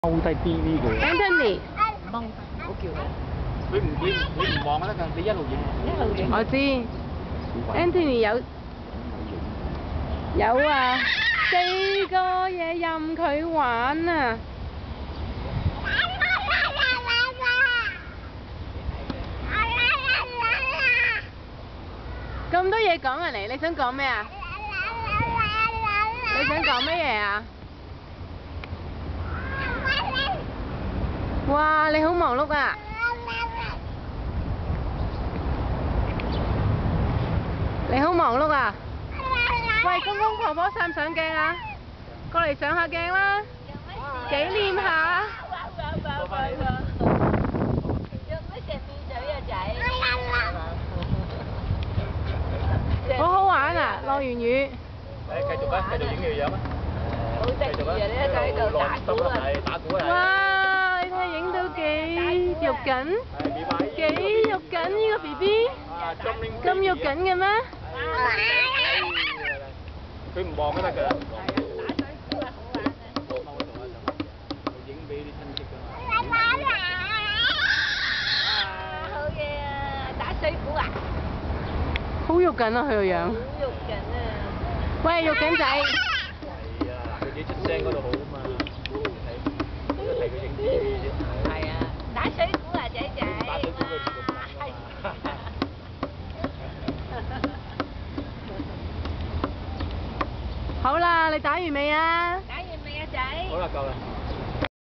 踎低 BB 佢。 Anthony， 踎，我叫佢。 你唔望就得㗎，你一路影。 一路影。 我知。Anthony 有啊，4個嘢任佢玩啊！咁多嘢講啊你想講咩啊？你想講乜嘢啊？哇！你好忙碌啊！你好忙碌啊！喂，公公婆婆上唔上鏡啊？過嚟上下鏡啦，紀念下。好好玩啊！落完雨。 繼續啊，繼續影嘅樣啊！ 好得意啊！你一喺度打鼓啊！ 打鼓啊！ 哇！你睇影到幾肉緊？幾肉緊呢個 BB？咁肉緊嘅咩？ 佢唔望都得㗎啦。影俾啲親戚㗎嘛。 好嘢啊！打水鼓啊！ 好肉緊啊佢個樣。 好肉緊啊！ 喂，肉緊仔。 係啊，佢自己出聲嗰度好啊嘛。睇佢影 TV 啫。 係啊，打水鼓啊，仔仔。 打水鼓佢唔咁緊㗎嘛。 好啦，你打完未啊？ 打完未啊，仔？ 好啦，夠啦。